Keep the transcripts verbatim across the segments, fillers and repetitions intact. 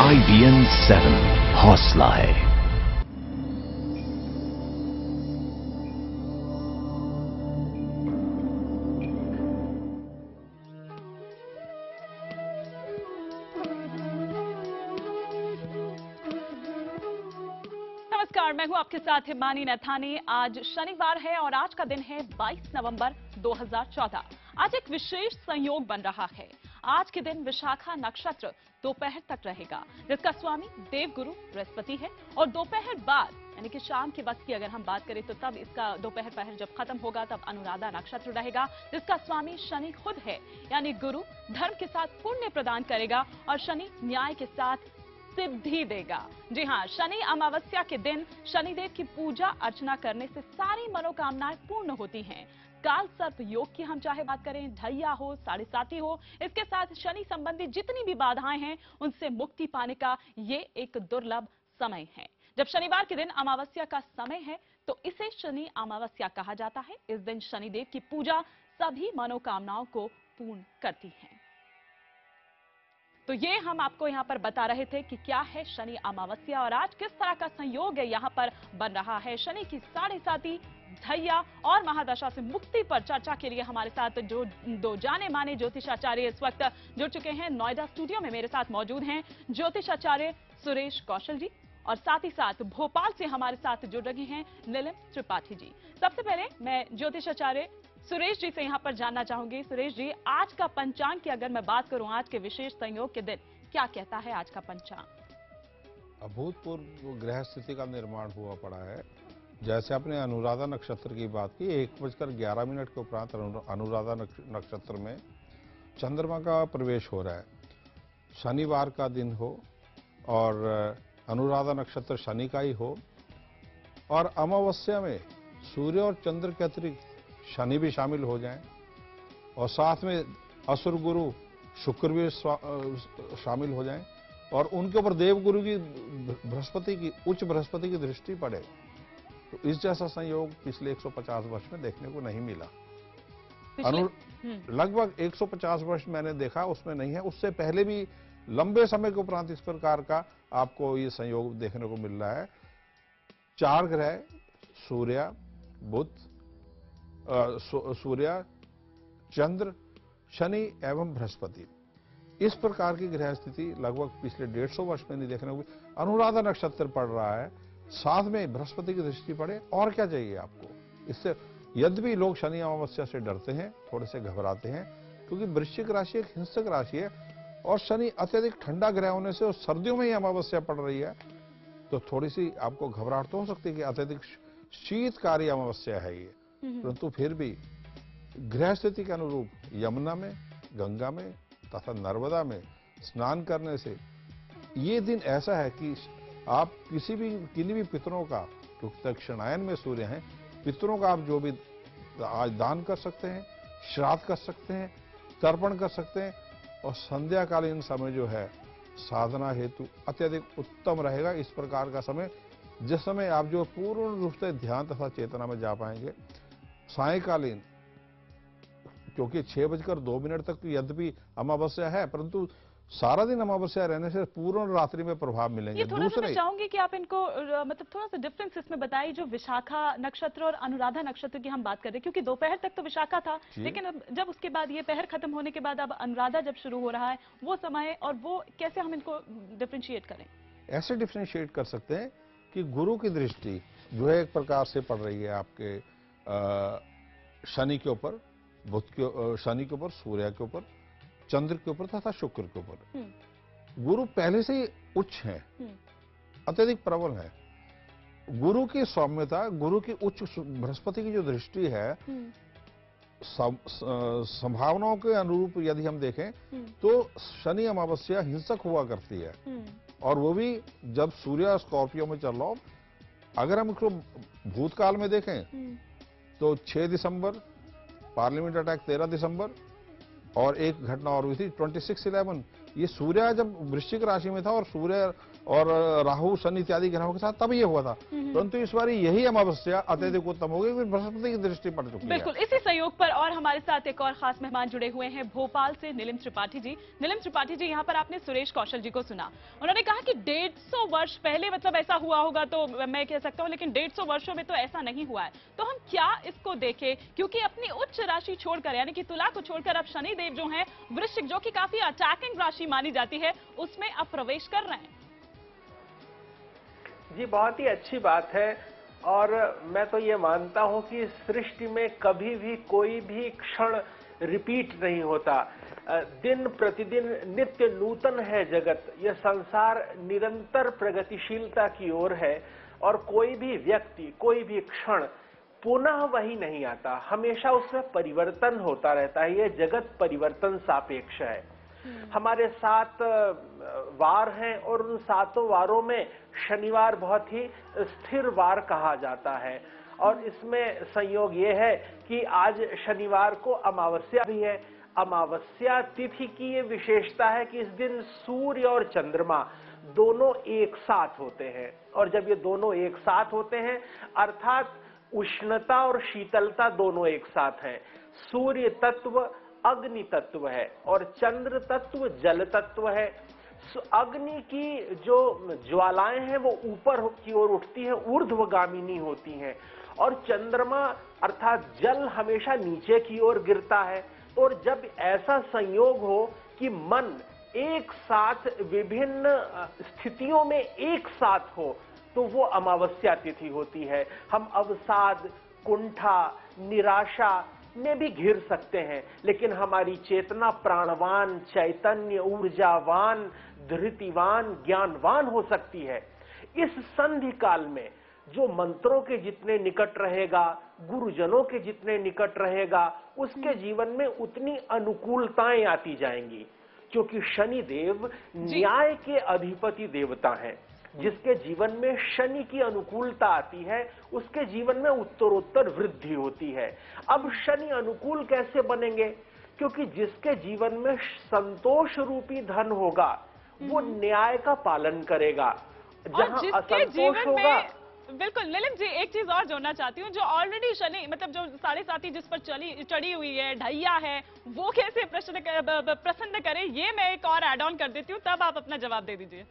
आई B N seven हौसला है। नमस्कार, मैं हूं आपके साथ हिमानी नैथानी। आज शनिवार है और आज का दिन है बाईस नवंबर दो हज़ार चौदह। आज एक विशेष संयोग बन रहा है। आज के दिन विशाखा नक्षत्र दोपहर तक रहेगा, जिसका स्वामी देवगुरु बृहस्पति है। और दोपहर बाद यानी कि शाम के वक्त की अगर हम बात करें तो तब इसका दोपहर पहर जब खत्म होगा तब अनुराधा नक्षत्र रहेगा, जिसका स्वामी शनि खुद है। यानी गुरु धर्म के साथ पुण्य प्रदान करेगा और शनि न्याय के साथ सिद्धि देगा। जी हां, शनि अमावस्या के दिन शनिदेव की पूजा अर्चना करने से सारी मनोकामनाएं पूर्ण होती हैं। काल सर्प योग की हम चाहे बात करें, ढैया हो, साढ़े साती हो, इसके साथ शनि संबंधी जितनी भी बाधाएं हैं उनसे मुक्ति पाने का ये एक दुर्लभ समय है। जब शनिवार के दिन अमावस्या का समय है तो इसे शनि अमावस्या कहा जाता है। इस दिन शनिदेव की पूजा सभी मनोकामनाओं को पूर्ण करती है। तो ये हम आपको यहां पर बता रहे थे कि क्या है शनि अमावस्या और आज किस तरह का संयोग है यहां पर बन रहा है। शनि की साढ़े साती, ढैया और महादशा से मुक्ति पर चर्चा के लिए हमारे साथ जो दो जाने माने ज्योतिषाचार्य इस वक्त जुड़ चुके हैं। नोएडा स्टूडियो में मेरे साथ मौजूद हैं ज्योतिषाचार्य सुरेश कौशल जी और साथ ही साथ भोपाल से हमारे साथ जुड़ रहे हैं नीलम त्रिपाठी जी। सबसे पहले मैं ज्योतिषाचार्य सुरेश जी से यहां पर जानना चाहूंगी। सुरेश जी, आज का पंचांग की अगर मैं बात करूं, आज के विशेष संयोग के दिन क्या कहता है आज का पंचांग? अभूतपूर्व ग्रह स्थिति का निर्माण हुआ पड़ा है। जैसे आपने अनुराधा नक्षत्र की बात की, एक बजकर ग्यारह मिनट के उपरांत अनुराधा नक्षत्र में चंद्रमा का प्रवेश हो रहा है। शनिवार का दिन हो और अनुराधा नक्षत्र शनि का ही हो और अमावस्या में सूर्य और चंद्र के अतिरिक्त शनि भी शामिल हो जाएं और साथ में असुर गुरु शुक्र भी शामिल हो जाएं और उनके ऊपर देवगुरु की बृहस्पति की उच्च बृहस्पति की दृष्टि पड़े, तो इस जैसा संयोग पिछले एक सौ पचास वर्ष में देखने को नहीं मिला। अनु लगभग एक सौ पचास वर्ष मैंने देखा उसमें नहीं है। उससे पहले भी लंबे समय के उपरांत इस प्रकार का आपको ये संयोग देखने को मिल रहा है। चार ग्रह सूर्य, बुध, सूर्य, चंद्र, शनि एवं बृहस्पति, इस प्रकार की ग्रह स्थिति लगभग पिछले डेढ़ सौ वर्ष में नहीं देखने को। अनुराधा नक्षत्र पड़ रहा है, साथ में बृहस्पति की दृष्टि पड़े, और क्या चाहिए आपको इससे। यद्यपि लोग शनि अमावस्या से डरते हैं, थोड़े से घबराते हैं, क्योंकि वृश्चिक राशि एक हिंसक राशि है और शनि अत्यधिक ठंडा ग्रह होने से और सर्दियों में ही अमावस्या पड़ रही है, तो थोड़ी सी आपको घबराहट तो हो सकती है कि अत्यधिक शीतकारी अमावस्या है ये। परंतु फिर भी ग्रह स्थिति के अनुरूप यमुना में, गंगा में तथा नर्मदा में स्नान करने से ये दिन ऐसा है कि आप किसी भी किन्हीं भी पितरों का, क्योंकि दक्षिणायन में सूर्य हैं, पितरों का आप जो भी आज दान कर सकते हैं, श्राद्ध कर सकते हैं, तर्पण कर सकते हैं और संध्याकालीन समय जो है साधना हेतु अत्यधिक उत्तम रहेगा। इस प्रकार का समय जिस समय आप जो पूर्ण रूप से ध्यान तथा चेतना में जा पाएंगे। सायकालीन, क्योंकि छह बजकर दो मिनट तक यद्यपि अमावस्या है, परंतु सारा दिन अमावस्या रहने से पूर्ण रात्रि में प्रभाव मिलेंगे। ये थोड़ा सा मैं चाहूंगी कि आप इनको मतलब थोड़ा सा डिफरेंस इसमें बताइए। जो विशाखा नक्षत्र और अनुराधा नक्षत्र की हम बात कर रहे हैं, क्योंकि दोपहर तक तो विशाखा था, लेकिन अब जब उसके बाद ये पहर खत्म होने के बाद अब अनुराधा जब शुरू हो रहा है, वो समय और वो कैसे हम इनको डिफ्रेंशिएट करें? ऐसे डिफ्रेंशिएट कर सकते हैं कि गुरु की दृष्टि जो है एक प्रकार से पड़ रही है आपके शनि के ऊपर, बुध के शनि के ऊपर, सूर्य के ऊपर, चंद्र के ऊपर तथा शुक्र के ऊपर। गुरु पहले से ही उच्च है, अत्यधिक प्रबल है। गुरु की सौम्यता, गुरु की उच्च बृहस्पति की जो दृष्टि है, संभावनाओं के अनुरूप यदि हम देखें तो शनि अमावस्या हिंसक हुआ करती है, और वो भी जब सूर्य स्कॉर्पियो में चल रहा हो। अगर हम इसको भूतकाल में देखें तो छह दिसंबर पार्लियामेंट अटैक, तेरह दिसंबर, और एक घटना और हुई थी छब्बीस ग्यारह, ये सूर्य जब वृश्चिक राशि में था और सूर्य और राहु शनि इत्यादि ग्रहों के साथ तब ये हुआ था, परंतु इस बार यही अमावस्या अत्यधिक उत्तम हो गई क्योंकि बृहस्पति की दृष्टि पड़ चुकी है। बिल्कुल, इसी सहयोग पर और हमारे साथ एक और खास मेहमान जुड़े हुए हैं भोपाल से नीलिम त्रिपाठी जी। नीलिम त्रिपाठी जी, यहाँ पर आपने सुरेश कौशल जी को सुना, उन्होंने कहा कि डेढ़ सौ वर्ष पहले मतलब ऐसा हुआ होगा तो मैं कह सकता हूँ, लेकिन डेढ़ सौ वर्षों में तो ऐसा नहीं हुआ है। तो हम क्या इसको देखें, क्योंकि अपनी उच्च राशि छोड़कर यानी कि तुला को छोड़कर अब शनिदेव जो है वृश्चिक, जो कि काफी अटैकिंग राशि मानी जाती है, उसमें अब प्रवेश कर रहे हैं। जी, बहुत ही अच्छी बात है और मैं तो ये मानता हूं कि सृष्टि में कभी भी कोई भी क्षण रिपीट नहीं होता। दिन प्रतिदिन नित्य नूतन है जगत, यह संसार निरंतर प्रगतिशीलता की ओर है और कोई भी व्यक्ति, कोई भी क्षण पुनः वही नहीं आता, हमेशा उसमें परिवर्तन होता रहता है। यह जगत परिवर्तन सापेक्ष है। हमारे सात वार हैं और उन सातों वारों में शनिवार बहुत ही स्थिर वार कहा जाता है और इसमें संयोग ये है कि आज शनिवार को अमावस्या भी है। अमावस्या तिथि की ये विशेषता है कि इस दिन सूर्य और चंद्रमा दोनों एक साथ होते हैं और जब ये दोनों एक साथ होते हैं अर्थात उष्णता और शीतलता दोनों एक साथ हैं। सूर्य तत्व अग्नि तत्व है और चंद्र तत्व जल तत्व है। अग्नि की जो ज्वालाएं हैं वो ऊपर की ओर उठती हैं, ऊर्ध्वगामिनी होती हैं और चंद्रमा अर्थात जल हमेशा नीचे की ओर गिरता है। और जब ऐसा संयोग हो कि मन एक साथ विभिन्न स्थितियों में एक साथ हो तो वो अमावस्या तिथि होती है। हम अवसाद, कुंठा, निराशा में भी घिर सकते हैं, लेकिन हमारी चेतना प्राणवान, चैतन्य, ऊर्जावान, धृतिवान, ज्ञानवान हो सकती है। इस संधि काल में जो मंत्रों के जितने निकट रहेगा, गुरुजनों के जितने निकट रहेगा, उसके जीवन में उतनी अनुकूलताएं आती जाएंगी, क्योंकि शनि देव न्याय के अधिपति देवता हैं। जिसके जीवन में शनि की अनुकूलता आती है उसके जीवन में उत्तरोत्तर वृद्धि होती है। अब शनि अनुकूल कैसे बनेंगे? क्योंकि जिसके जीवन में संतोष रूपी धन होगा वो न्याय का पालन करेगा। जहां असंतोष होगा। बिल्कुल नीलिम जी, एक चीज और जोड़ना चाहती हूँ, जो ऑलरेडी शनि मतलब जो साढ़े साथी जिस पर चली चढ़ी हुई है, ढैया है, वो कैसे प्रश्न प्रसन्न करे, ये मैं एक और एड ऑन कर देती हूँ, तब आप अपना जवाब दे दीजिए।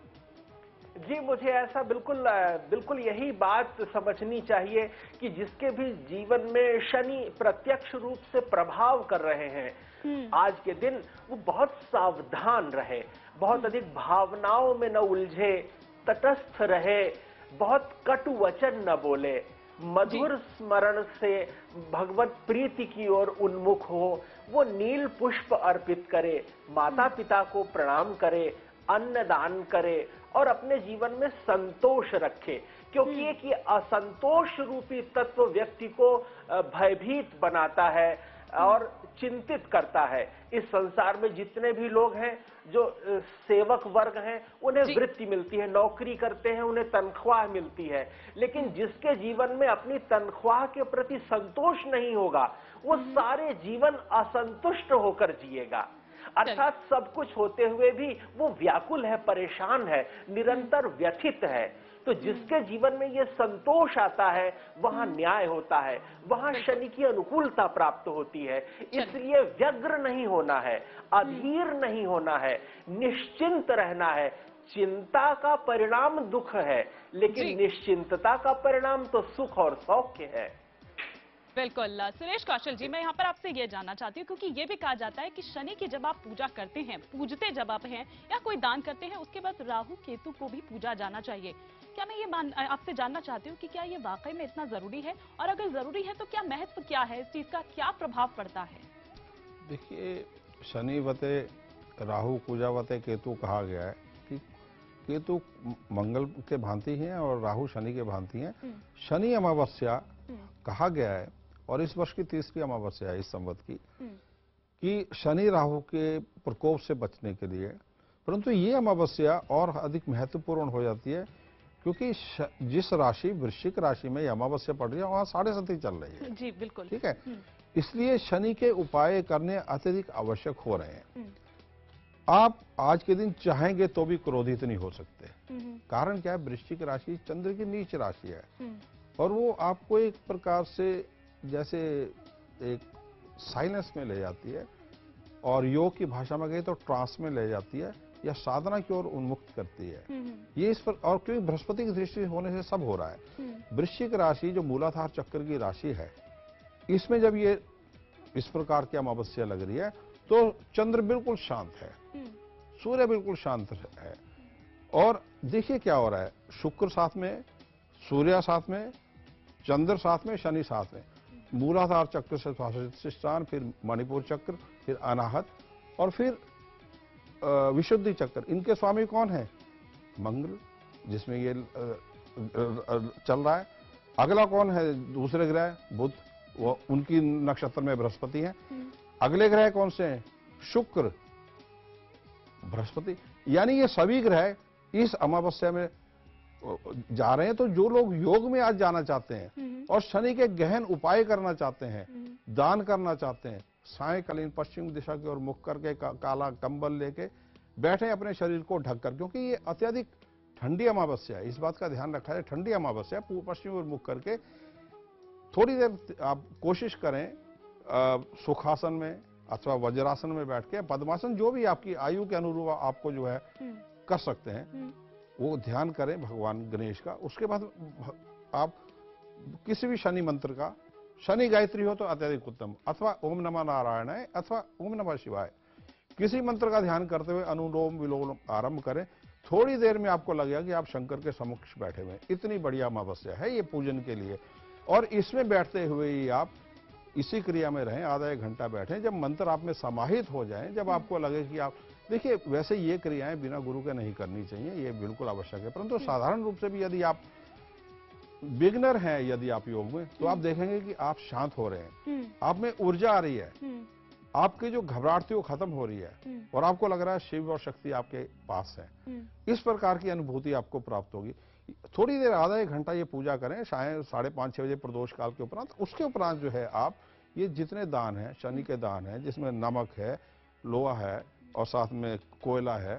जी, मुझे ऐसा बिल्कुल बिल्कुल यही बात समझनी चाहिए कि जिसके भी जीवन में शनि प्रत्यक्ष रूप से प्रभाव कर रहे हैं आज के दिन, वो बहुत सावधान रहे, बहुत अधिक भावनाओं में न उलझे, तटस्थ रहे, बहुत कटु वचन न बोले, मधुर स्मरण से भगवत प्रीति की ओर उन्मुख हो, वो नील पुष्प अर्पित करे, माता पिता को प्रणाम करे, अन्न दान करे और अपने जीवन में संतोष रखे, क्योंकि एक ये असंतोष रूपी तत्व व्यक्ति को भयभीत बनाता है और चिंतित करता है। इस संसार में जितने भी लोग हैं जो सेवक वर्ग हैं उन्हें वृत्ति मिलती है, नौकरी करते हैं उन्हें तनख्वाह मिलती है, लेकिन जिसके जीवन में अपनी तनख्वाह के प्रति संतोष नहीं होगा वो सारे जीवन असंतुष्ट होकर जिएगा। अर्थात सब कुछ होते हुए भी वो व्याकुल है, परेशान है, निरंतर व्यथित है। तो जिसके जीवन में ये संतोष आता है वहां न्याय होता है, वहां शनि की अनुकूलता प्राप्त होती है। इसलिए व्यग्र नहीं होना है, अधीर नहीं होना है, निश्चिंत रहना है। चिंता का परिणाम दुख है, लेकिन निश्चिंतता का परिणाम तो सुख और सौख्य है। बिल्कुल सुरेश कौशल जी, मैं यहाँ पर आपसे ये जानना चाहती हूँ, क्योंकि ये भी कहा जाता है कि शनि की जब आप पूजा करते हैं, पूजते जब आप हैं या कोई दान करते हैं, उसके बाद राहु केतु को भी पूजा जाना चाहिए। क्या मैं ये मान आपसे जानना चाहती हूँ कि क्या ये वाकई में इतना जरूरी है, और अगर जरूरी है तो क्या महत्व क्या है, इस चीज का क्या प्रभाव पड़ता है? देखिए, शनि वते राहु पूजा वते केतु कहा गया है कि केतु मंगल के भांति हैं और राहु शनि के भांति हैं। शनि अमावस्या कहा गया है और इस वर्ष की तीसरी अमावस्या है इस संवत की, कि शनि राहु के प्रकोप से बचने के लिए। परंतु ये अमावस्या और अधिक महत्वपूर्ण हो जाती है क्योंकि जिस राशि वृश्चिक राशि में अमावस्या पड़ रही है वहां साढ़े सती चल रही है। जी बिल्कुल, ठीक है। इसलिए शनि के उपाय करने अत्यधिक आवश्यक हो रहे हैं। आप आज के दिन चाहेंगे तो भी क्रोधित नहीं हो सकते। कारण क्या है, वृश्चिक राशि चंद्र की नीच राशि है और वो आपको एक प्रकार से जैसे एक साइलेंस में ले जाती है और योग की भाषा में कहें तो ट्रांस में ले जाती है या साधना की ओर उन्मुक्त करती है। ये इस पर, और क्योंकि बृहस्पति की दृष्टि होने से सब हो रहा है। वृश्चिक राशि जो मूलाधार चक्र की राशि है, इसमें जब ये इस प्रकार की अमावस्या लग रही है तो चंद्र बिल्कुल शांत है, सूर्य बिल्कुल शांत है और देखिए क्या हो रहा है, शुक्र साथ में, सूर्य साथ में, चंद्र साथ में, शनि साथ में, मूलाधार चक्र से स्वादिष्ठान, फिर मणिपुर चक्र, फिर अनाहत और फिर विशुद्धि चक्र। इनके स्वामी कौन है? मंगल, जिसमें ये चल रहा है। अगला कौन है? दूसरे ग्रह बुध, वो उनकी नक्षत्र में बृहस्पति है। अगले ग्रह कौन से हैं? शुक्र, बृहस्पति। यानी ये सभी ग्रह इस अमावस्या में जा रहे हैं। तो जो लोग योग में आज जाना चाहते हैं और शनि के गहन उपाय करना चाहते हैं, दान करना चाहते हैं, सायंकालीन पश्चिम दिशा की ओर मुख करके का, काला कंबल लेके बैठे अपने शरीर को ढककर, क्योंकि ये अत्यधिक ठंडी अमावस्या है, इस बात का ध्यान रखा है। ठंडी अमावस्या है, पश्चिम ओर मुख करके थोड़ी देर आप कोशिश करें सुखासन में अथवा वज्रासन में बैठ के, पद्मासन, जो भी आपकी आयु के अनुरूप आपको जो है कर सकते हैं, वो ध्यान करें भगवान गणेश का। उसके बाद आप किसी भी शनि मंत्र का, शनि गायत्री हो तो अत्यधिक उत्तम, अथवा ओम नमः नारायणाय अथवा ओम नमः शिवाय, किसी मंत्र का ध्यान करते हुए अनुलोम विलोम आरंभ करें। थोड़ी देर में आपको लगेगा कि आप शंकर के समक्ष बैठे हुए हैं। इतनी बढ़िया अमावस्या है ये पूजन के लिए। और इसमें बैठते हुए ही आप इसी क्रिया में रहें, आधा एक घंटा बैठें। जब मंत्र आप में समाहित हो जाएं, जब आपको लगे कि आप, देखिए वैसे ये क्रियाएं बिना गुरु के नहीं करनी चाहिए, ये बिल्कुल आवश्यक है, परंतु साधारण रूप से भी यदि आप बिगनर हैं, यदि आप योग में, तो आप देखेंगे कि आप शांत हो रहे हैं, आप में ऊर्जा आ रही है, आपकी जो घबराहट थी वो खत्म हो रही है और आपको लग रहा है शिव और शक्ति आपके पास है। इस प्रकार की अनुभूति आपको प्राप्त होगी। थोड़ी देर, आधा एक घंटा ये पूजा करें, शायद साढ़े पाँच छह बजे प्रदोष काल के उपरांत। उसके उपरांत जो है आप ये जितने दान हैं, शनि के दान हैं, जिसमें नमक है, लोहा है और साथ में कोयला है,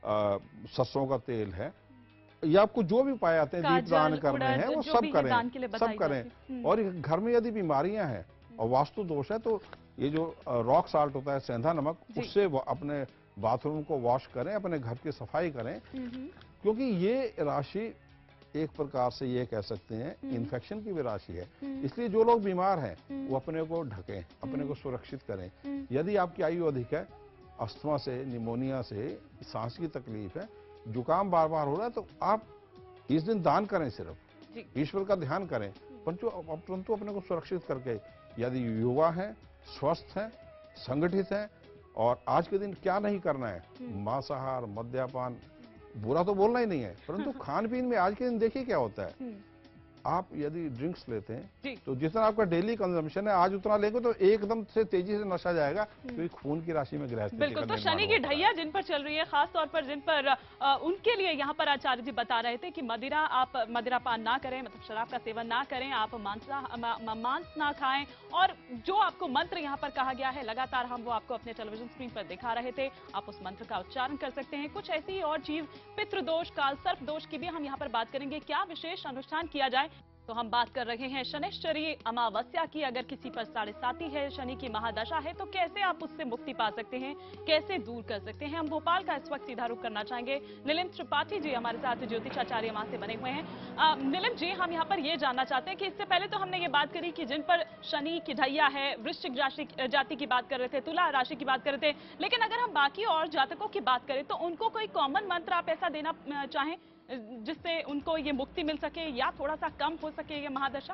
सरसों का तेल है, या आपको जो भी उपाय आते हैं, दीप दान करने हैं, वो सब करें, सब करें। और घर में यदि बीमारियां हैं और वास्तु दोष है तो ये जो रॉक साल्ट होता है, सेंधा नमक, उससे अपने बाथरूम को वॉश करें, अपने घर की सफाई करें, क्योंकि ये राशि एक प्रकार से ये कह सकते हैं इन्फेक्शन की भी राशि है। इसलिए जो लोग बीमार हैं वो अपने को ढकें, अपने को सुरक्षित करें। यदि आपकी आयु अधिक है, अस्थमा से, निमोनिया से, सांस की तकलीफ है, जुकाम बार बार हो रहा है, तो आप इस दिन दान करें, सिर्फ ईश्वर का ध्यान करें, परंतु परंतु अपने को सुरक्षित करके। यदि युवा है, स्वस्थ है, संगठित है, और आज के दिन क्या नहीं करना है, मांसाहार, मद्यपान, बुरा तो बोलना ही नहीं है, परंतु खान पीन में आज के दिन देखिए क्या होता है। आप यदि ड्रिंक्स लेते हैं तो जितना आपका डेली कंजम्पशन है आज उतना लेंगे तो एकदम से तेजी से नशा जाएगा, क्योंकि खून की राशि में ग्रह स्थिति बिल्कुल। तो शनि की ढैया जिन पर चल रही है, खास तौर पर जिन पर आ, उनके लिए यहाँ पर आचार्य जी बता रहे थे कि मदिरा, आप मदिरा पान ना करें, मतलब शराब का सेवन ना करें, आप मांसा मांस ना खाएं, और जो आपको मंत्र यहाँ पर कहा गया है, लगातार हम वो आपको अपने टेलीविजन स्क्रीन पर दिखा रहे थे, आप उस मंत्र का उच्चारण कर सकते हैं। कुछ ऐसी और चीज, पितृदोष, काल सर्प दोष की भी हम यहाँ पर बात करेंगे, क्या विशेष अनुष्ठान किया जाए। तो हम बात कर रहे हैं शनिश्चरी अमावस्या की। अगर किसी पर साढ़े साती है, शनि की महादशा है, तो कैसे आप उससे मुक्ति पा सकते हैं, कैसे दूर कर सकते हैं। हम भोपाल का इस वक्त सीधा रुख करना चाहेंगे। नीलिम त्रिपाठी जी हमारे साथ ज्योतिषाचार्य वहां से बने हुए हैं। नीलिम जी, हम यहाँ पर ये जानना चाहते हैं कि इससे पहले तो हमने ये बात करी कि जिन पर शनि की ढैया है, वृश्चिक राशि जाति की बात कर रहे थे, तुला राशि की बात कर रहे थे, लेकिन अगर हम बाकी और जातकों की बात करें तो उनको कोई कॉमन मंत्र आप ऐसा देना चाहें जिससे उनको ये मुक्ति मिल सके या थोड़ा सा कम हो सके ये महादशा?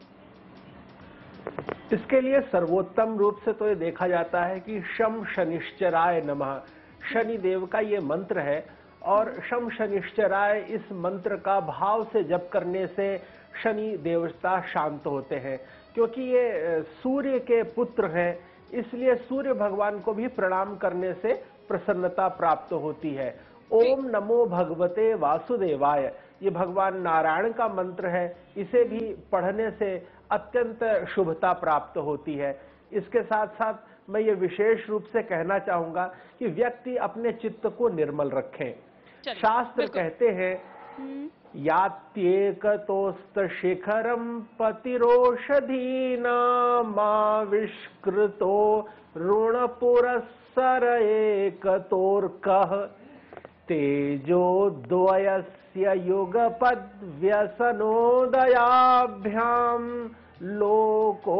इसके लिए सर्वोत्तम रूप से तो ये देखा जाता है कि शम शनिश्चराय नमः, शनि देव का ये मंत्र है। और शम शनिश्चराय, इस मंत्र का भाव से जप करने से शनि देवता शांत होते हैं, क्योंकि ये सूर्य के पुत्र हैं, इसलिए सूर्य भगवान को भी प्रणाम करने से प्रसन्नता प्राप्त होती है। ओम नमो भगवते वासुदेवाय, ये भगवान नारायण का मंत्र है, इसे भी पढ़ने से अत्यंत शुभता प्राप्त होती है। इसके साथ साथ मैं ये विशेष रूप से कहना चाहूंगा कि व्यक्ति अपने चित्त को निर्मल रखें। चलिए, शास्त्र बिल्कुल। कहते हैं यात्येकतोस्त शिखरम पतिरोषधीनामाविष्कृतो ऋण पुरस्सर एकतोर्कः तेजोद्वयस्य युगपद व्यसनोदयाभ्याम लोको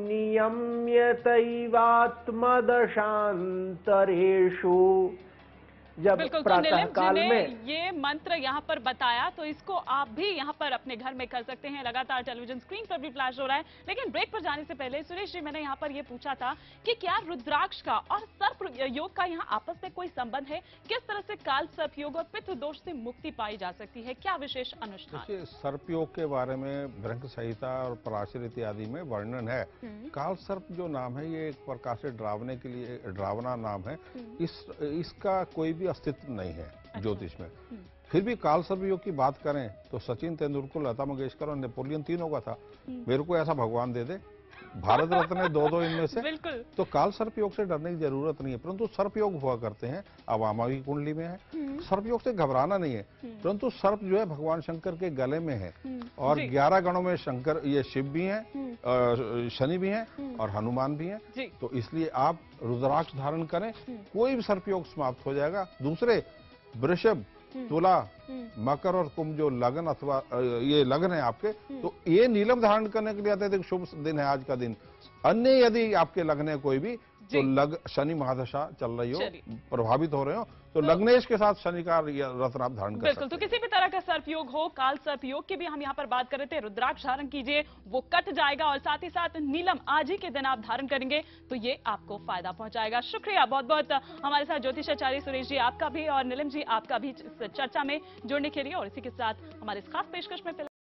नियम्यतैवात्मदशान्तरेषु। जब बिल्कुल, तो प्रातः नीलम काल जी ने में ये मंत्र यहाँ पर बताया, तो इसको आप भी यहाँ पर अपने घर में कर सकते हैं। लगातार टेलीविजन स्क्रीन पर भी फ्लैश हो रहा है। लेकिन ब्रेक पर जाने से पहले सुरेश जी, मैंने यहाँ पर ये पूछा था कि क्या रुद्राक्ष का और सर्प योग का यहाँ आपस में कोई संबंध है? किस तरह से काल सर्प योग और पितृ दोष से मुक्ति पाई जा सकती है? क्या विशेष अनुष्ठान? देखिए, सर्प योग के बारे में भृंग संहिता और पराशर इत्यादि में वर्णन है। काल सर्प जो नाम है, ये एक प्रकार से डरावने के लिए डरावना नाम है। इस इसका कोई भी अस्तित्व नहीं है ज्योतिष में। फिर भी काल सर्प योग की बात करें तो सचिन तेंदुलकर, लता मंगेशकर और नेपोलियन तीनों का था। मेरे को ऐसा भगवान दे दे, भारत रत्न है दो दो इनमें से। बिल्कुल। तो काल सर्प योग से डरने की जरूरत नहीं है, परंतु सर्प योग हुआ करते हैं। अवामा की कुंडली में है। सर्प योग से घबराना नहीं है, परंतु सर्प जो है भगवान शंकर के गले में है। और ग्यारह गणों में शंकर, ये शिव भी हैं, शनि भी हैं और हनुमान भी हैं। तो इसलिए आप रुद्राक्ष धारण करें, कोई भी सर्प योग समाप्त हो जाएगा। दूसरे, वृषभ, तुला, मकर और कुंभ जो लगन अथवा ये लगन है आपके, तो ये नीलम धारण करने के लिए अत्यधिक शुभ दिन है आज का दिन। अन्य यदि आपके लगन है कोई भी, तो लग शनि महादशा चल रही हो, प्रभावित हो रहे हो, तो लग्नेश के साथ शनि का रत्न आप धारण कर सकते हैं। बिल्कुल, तो किसी भी तरह का सर्प योग हो, काल सर्प योग की भी हम यहाँ पर बात कर रहे थे। रुद्राक्ष धारण कीजिए, वो कट जाएगा, और साथ ही साथ नीलम आज ही के दिन आप धारण करेंगे तो ये आपको फायदा पहुंचाएगा। शुक्रिया बहुत बहुत हमारे साथ ज्योतिषाचार्य सुरेश जी आपका भी, और नीलम जी आपका भी इस चर्चा में जुड़ने के लिए। और इसी के साथ हमारे इस खास पेशकश में